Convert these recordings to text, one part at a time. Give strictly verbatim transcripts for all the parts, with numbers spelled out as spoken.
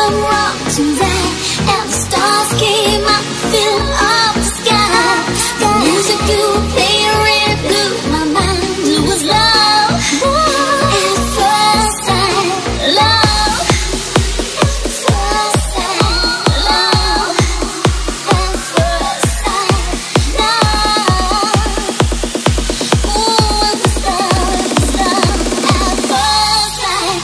come walking back, and the stars came up, filling up the sky. The music you play really blew my mind. It was love at first sight, love at first sight, love at first sight, love. Ooh, it was love, it was love at first sight.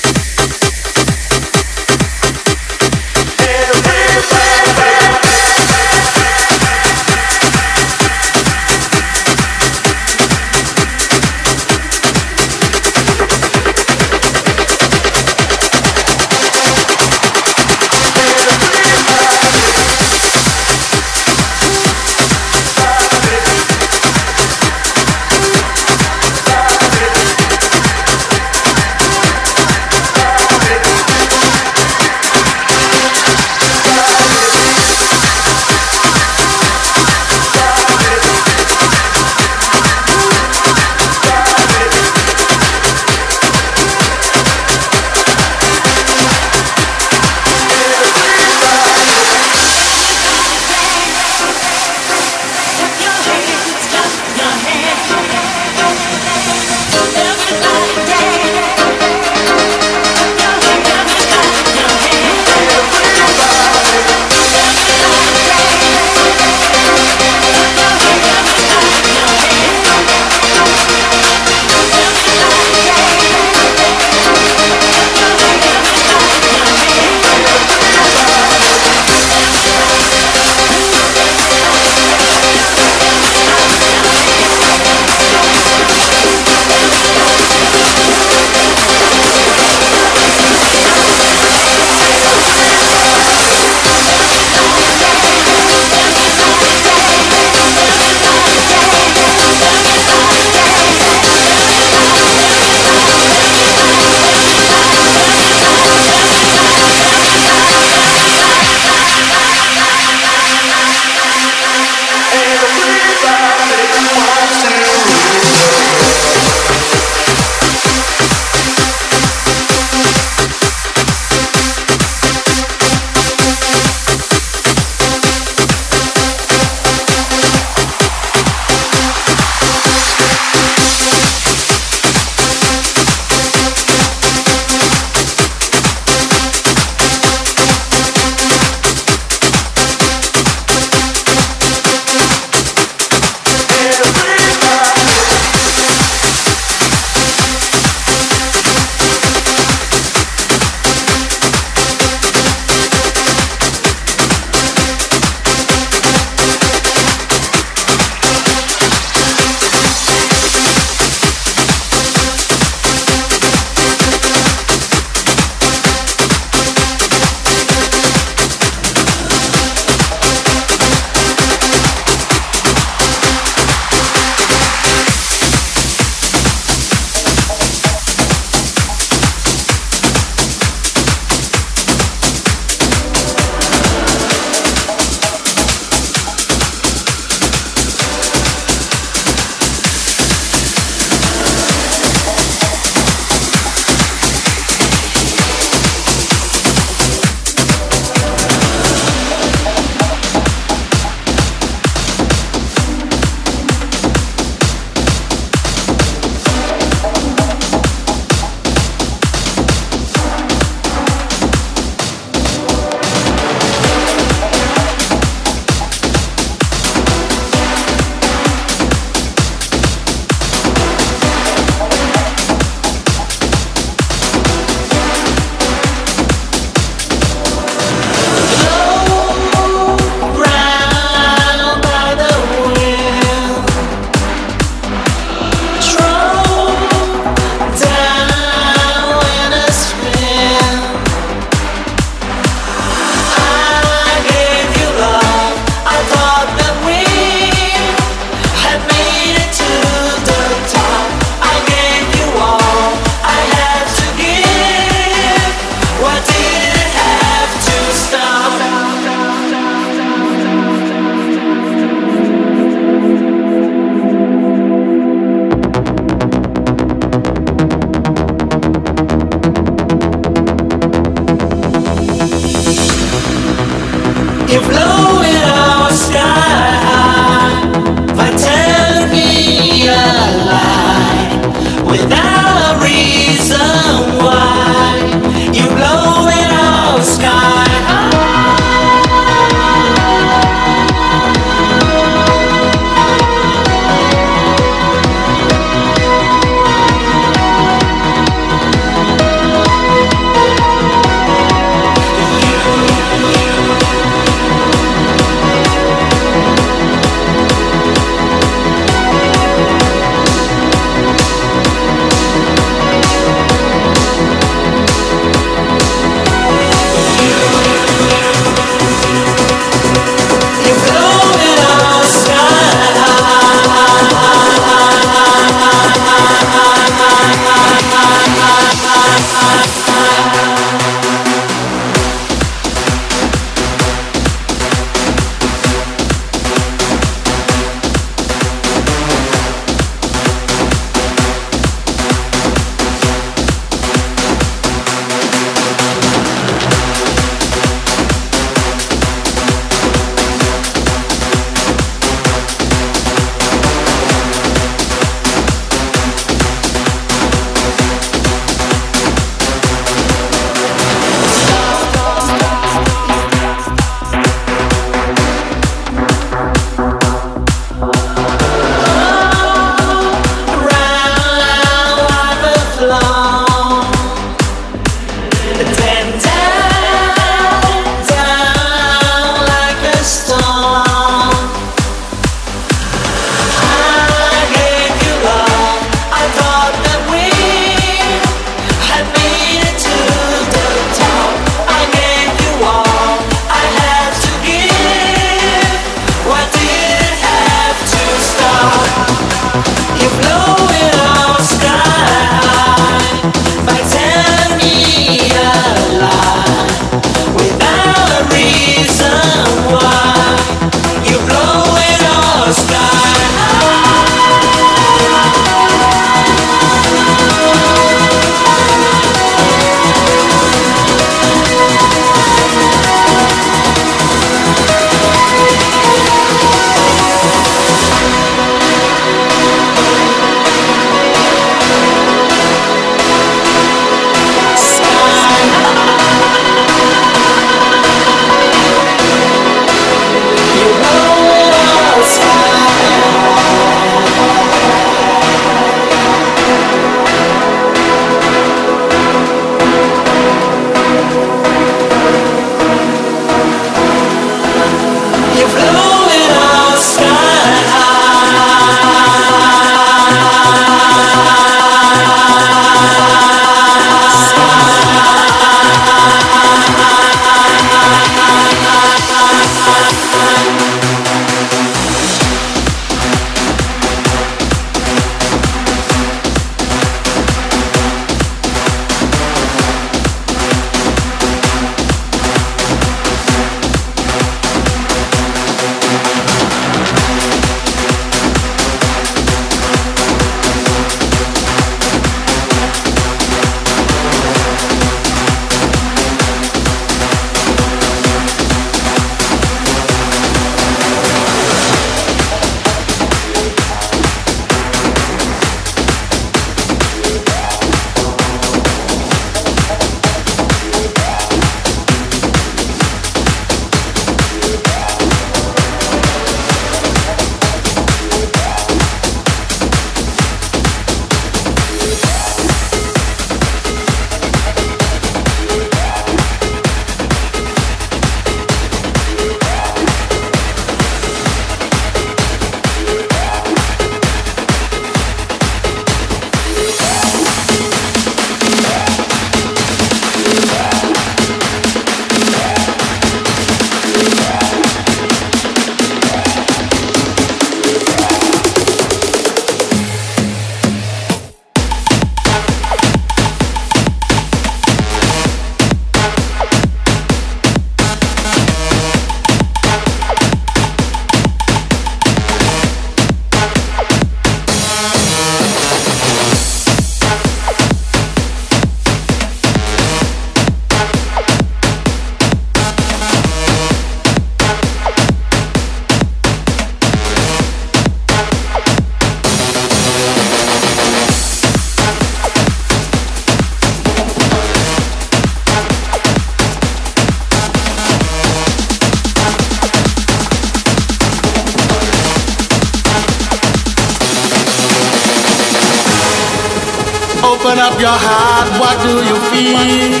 Open up your heart, what do you feel?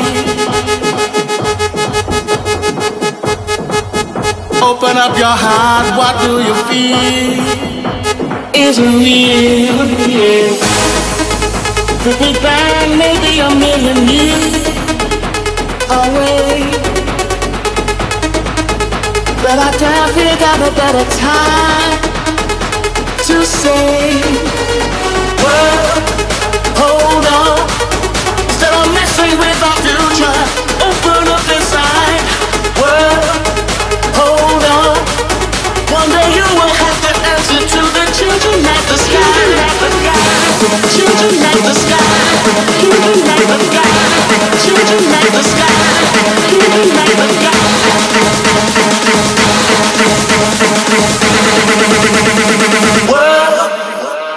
Open up your heart, what do you feel? Is it real? The Big Bang may be a million years away, but I can't think of a better time to say, well, hold on. Instead of messing with our future, open up inside. Well, hold on. One day you will have to answer to the children at the sky. Children at the sky. Children at the sky. Children at the sky. Children at the sky. Well,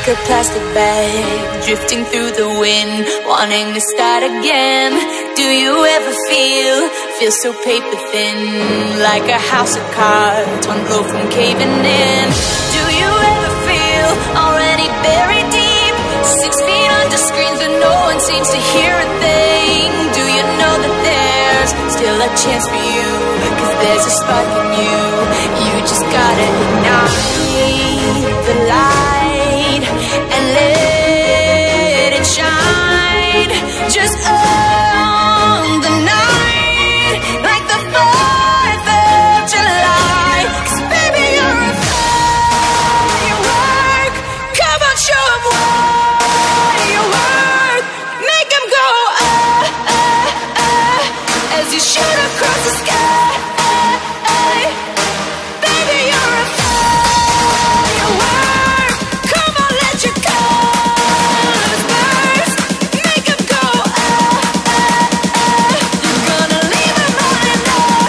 like a plastic bag, drifting through the wind, wanting to start again. Do you ever feel, feel so paper thin, like a house of cards, one blow from caving in? Do you ever feel already buried deep, six feet under screens but no one seems to hear a thing? Do you know that there's still a chance for you, cause there's a spark in you, you just gotta ignite the light and let it shine. Just own the night like the fourth of July. Cause baby you're a firework, come on show 'em what you're worth. Make 'em go ah, ah, ah, as you shoot across the sky. Baby you're a firework, come on let your colors burst. Make 'em go ah, ah, ah. You're gonna leave 'em running out.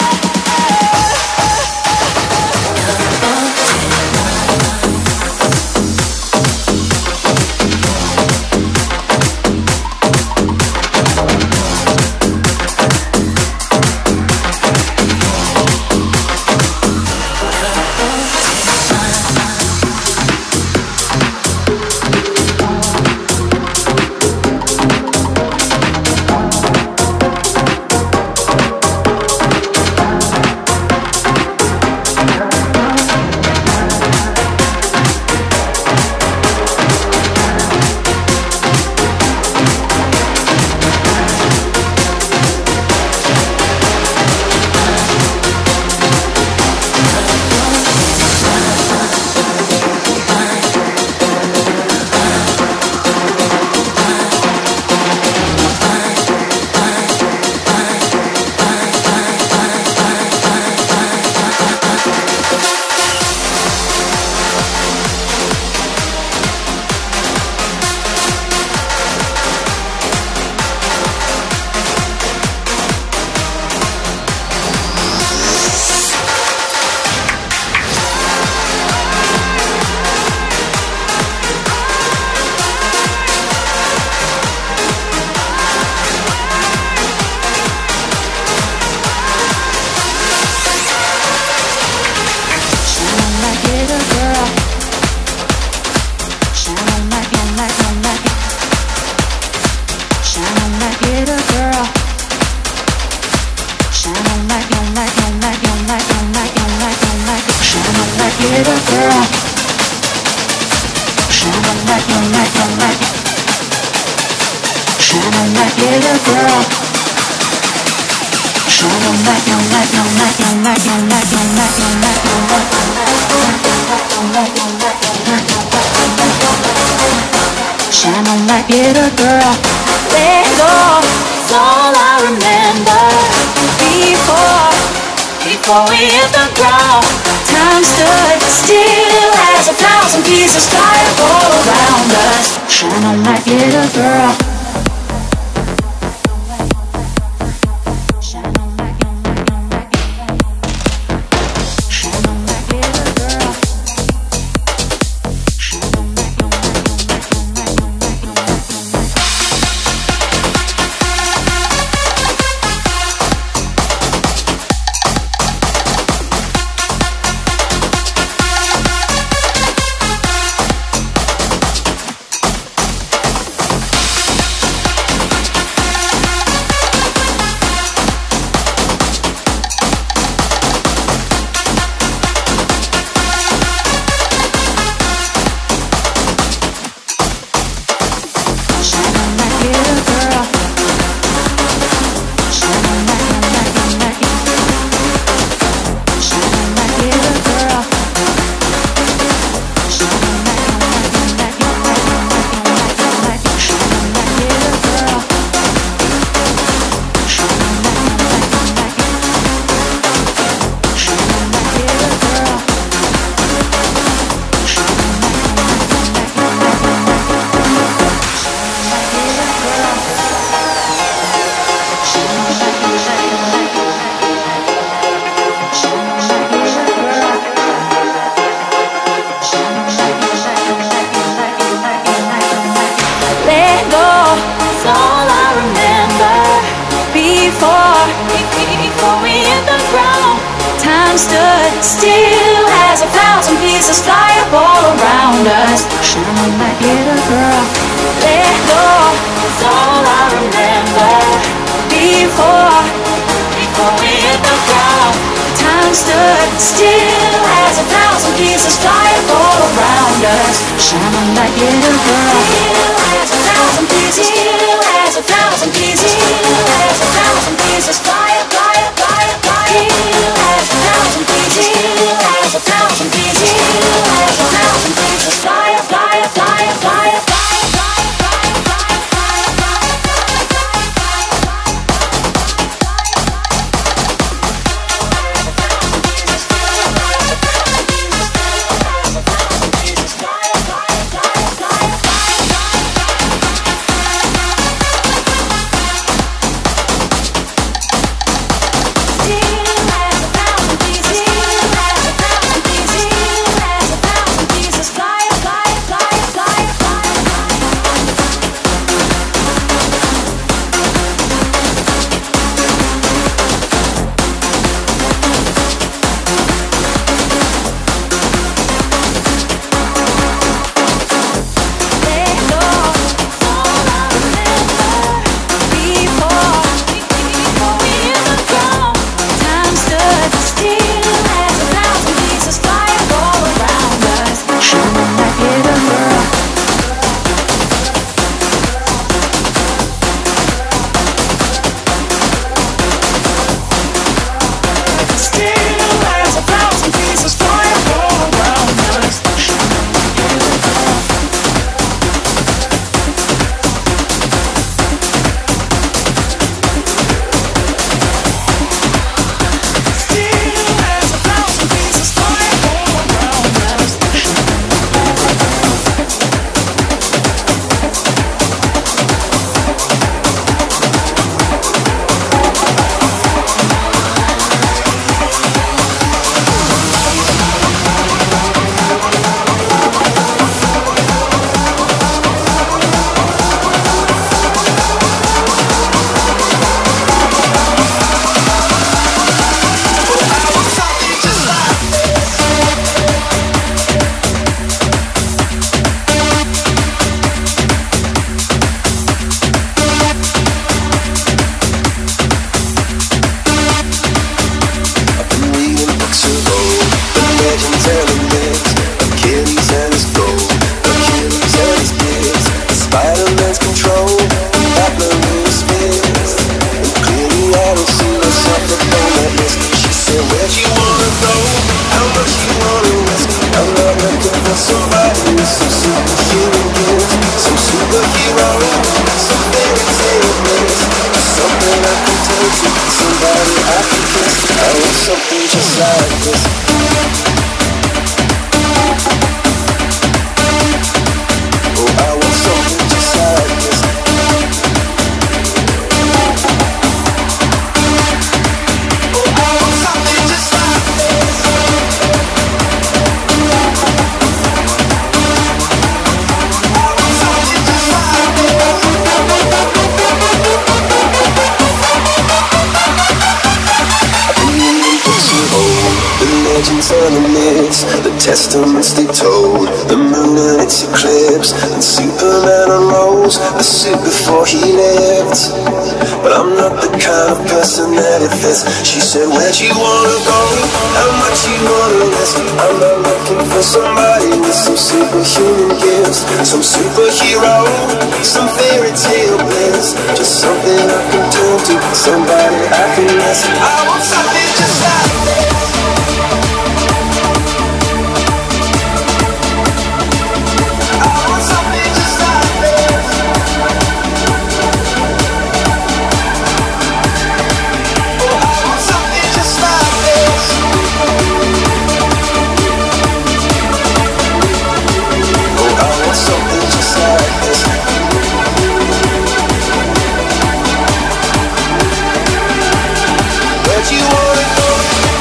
Shine on like little girl. Let go, it's all I remember. Before, before we hit the ground, time stood still as a thousand pieces fly all around us. Shine on like little girl. let go is all I remember. Before, before we hit the ground, time stood still as a thousand pieces fly up all around us, shining like little girl. Let go is all I remember. Before, before we hit the ground, time stood still as a thousand pieces fly up all around us, shining like little girl. Still as a thousand pieces, still as a thousand pieces, still as a thousand pieces fly up, fly up, fly up, fly up. Still as a thousand pieces, still as a thousand pieces, still as a thousand pieces fly up, fly up, fly up, fly up, fly up, fly up. Testaments they told, the moon and its eclipse, and Superman unrolls a suit before he lived. But I'm not the kind of person that it fits. She said, where'd you wanna go? How much you wanna risk? I'm not looking for somebody with some superhuman gifts, some superhero, some fairy tale bliss, just something I can turn to, somebody I can miss. I want something just like this. Where'd you wanna go?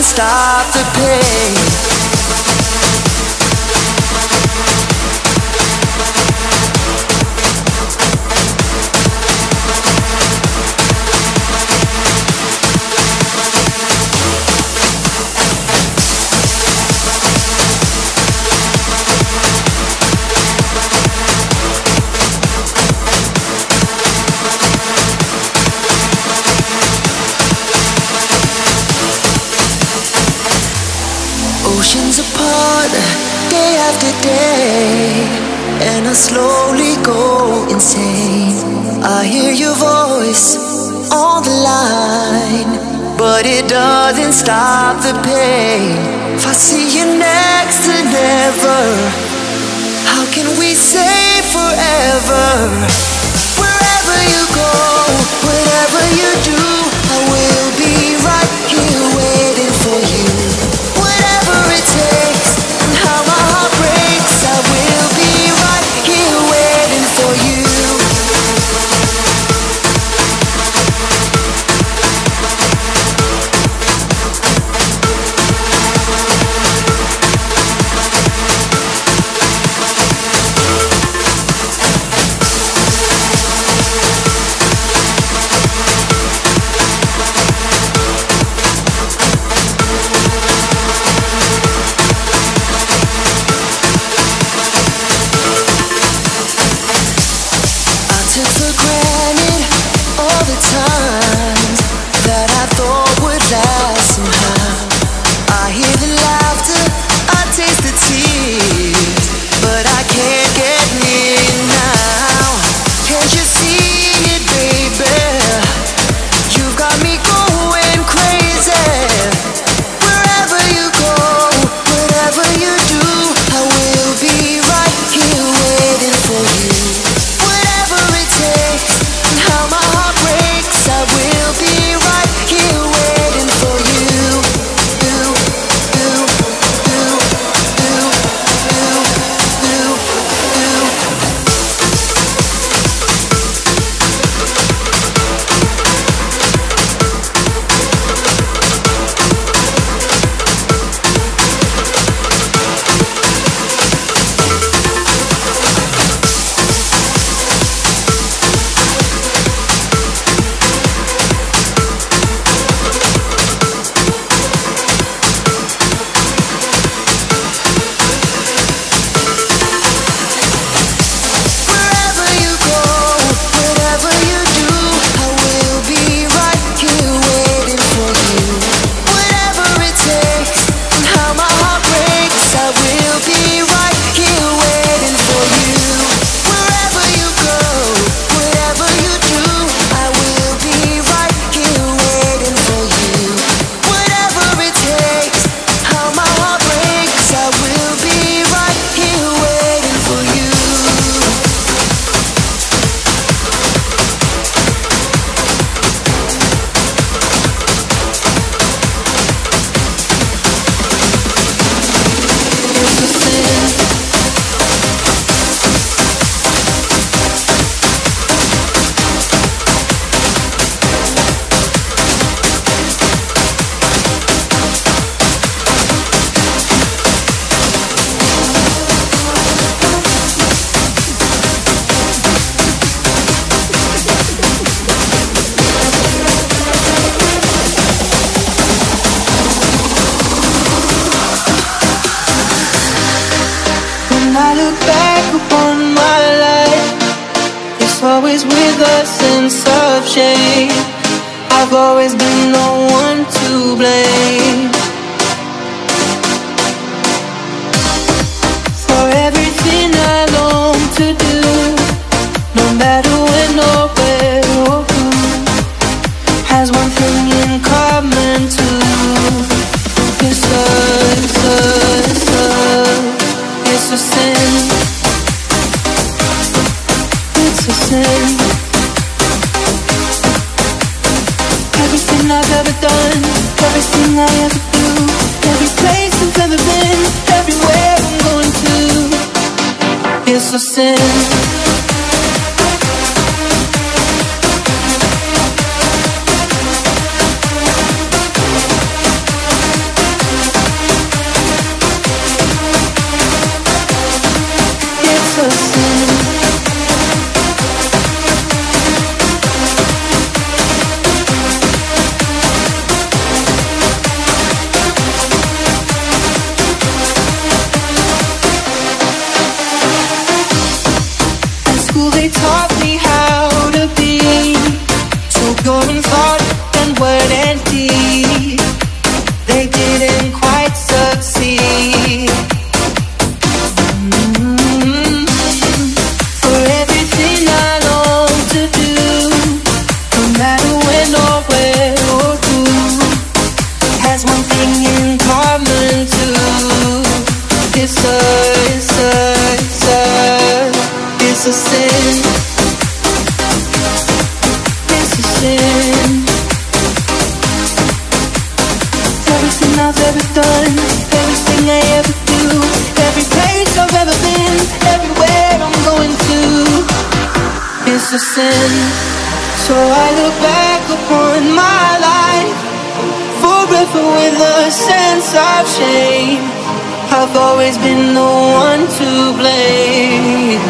doesn't stop the pain. Oceans apart, day after day, and I slowly go insane. I hear your voice on the line, but it doesn't stop the pain. If I see you next to never, how can we say forever? Wherever you go, whatever you do, I will be right here waiting for you. It takes and how my heart breaks, I will be right here waiting for you. always with a sense of shame. I've always been the one to blame for everything I long to do, no matter when or where or who, has one thing in common too. It's love, love, love. It's a sin. It's a sin. Everything I've ever done, everything I ever do, every place I've ever been, everywhere I'm going to, it's a sin. were empty. They didn't quite succeed. Mm-hmm. For everything I long to do, no matter when or where or who, has one thing in common too. It's a, it's a, it's a, it's a sin. It's a sin. Everything I've ever done, everything I ever do, every place I've ever been, everywhere I'm going to, it's a sin. So I look back upon my life, forever with a sense of shame. I've always been the one to blame.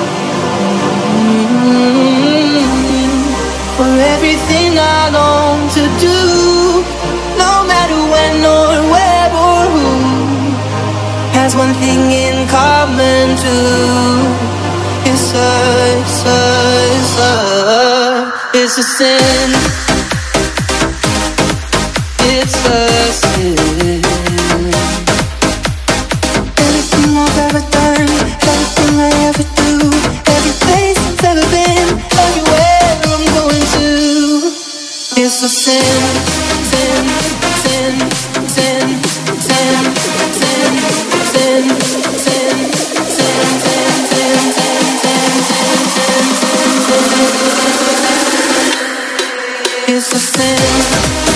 Mm-hmm. For everything I long to do, no matter when or where or who, has one thing in common too. It's a, it's a, it's a, it's a sin. It's a sin. Everything I've ever done, everything I ever do, every place I've ever been, everywhere I'm going to, it's a sin, sin, sin, sin, sin, sin, sin, sin, sin, sin, sin, sin, sin, sin, sin, sin, it's a sin.